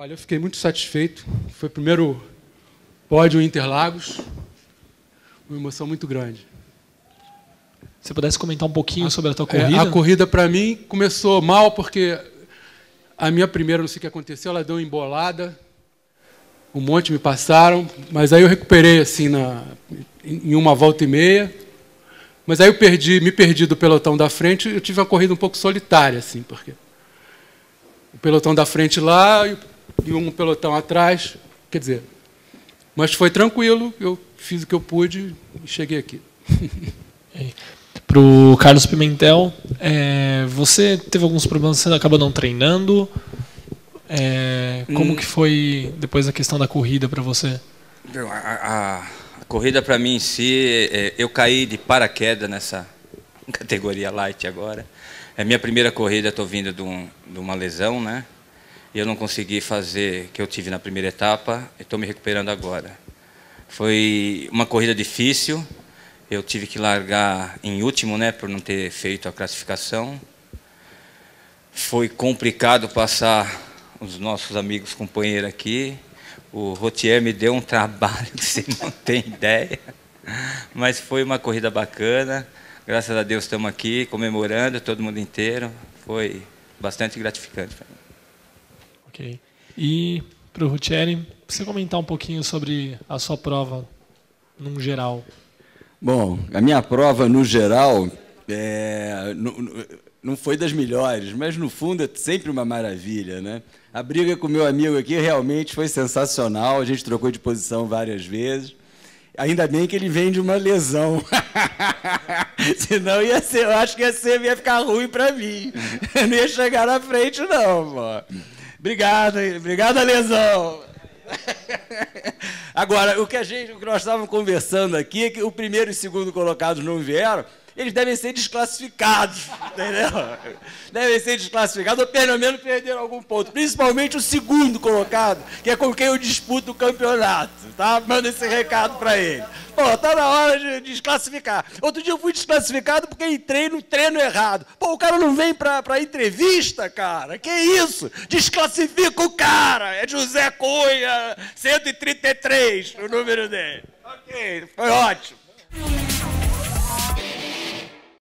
Olha, eu fiquei muito satisfeito. Foi o primeiro pódio em Interlagos. Uma emoção muito grande. Se você pudesse comentar um pouquinho sobre a tua corrida? A corrida, para mim, começou mal, porque a minha primeira, não sei o que aconteceu, ela deu uma embolada. Um monte me passaram, mas aí eu recuperei assim em uma volta e meia. Mas aí eu me perdi do pelotão da frente. Eu tive uma corrida um pouco solitária, assim, porque o pelotão da frente lá e um pelotão atrás, quer dizer. Mas foi tranquilo, eu fiz o que eu pude e cheguei aqui. Para o Carlos Pimentel, você teve alguns problemas, você acabou não treinando. Como que foi depois a questão da corrida para você? A corrida para mim em si, eu caí de paraquedas nessa categoria light agora. É minha primeira corrida, estou vindo de uma lesão, né? E eu não consegui fazer o que eu tive na primeira etapa, estou me recuperando agora. Foi uma corrida difícil, eu tive que largar em último, né, por não ter feito a classificação. Foi complicado passar os nossos amigos companheiros aqui. O Rotier me deu um trabalho que você não tem ideia. Mas foi uma corrida bacana. Graças a Deus estamos aqui comemorando, todo mundo inteiro. Foi bastante gratificante para mim. Ok. E para o Rotier, você comentar um pouquinho sobre a sua prova, num geral. Bom, a minha prova, no geral, não foi das melhores, mas, no fundo, é sempre uma maravilha, né? A briga com o meu amigo aqui realmente foi sensacional, a gente trocou de posição várias vezes. Ainda bem que ele vem de uma lesão. Senão eu acho que ia ficar ruim para mim. Eu não ia chegar na frente, não, pô. Obrigado, lesão. Agora, o que nós estávamos conversando aqui é que o primeiro e o segundo colocados não vieram, eles devem ser desclassificados, entendeu? Devem ser desclassificados, ou pelo menos perderam algum ponto. Principalmente o segundo colocado, que é com quem eu disputo o campeonato, tá? Manda esse recado para ele. Pô, tá na hora de desclassificar. Outro dia eu fui desclassificado porque entrei no treino errado. Pô, o cara não vem pra entrevista, cara. Que isso? Desclassifica o cara. É José Cunha, 133, o número dele. Ok, foi ótimo.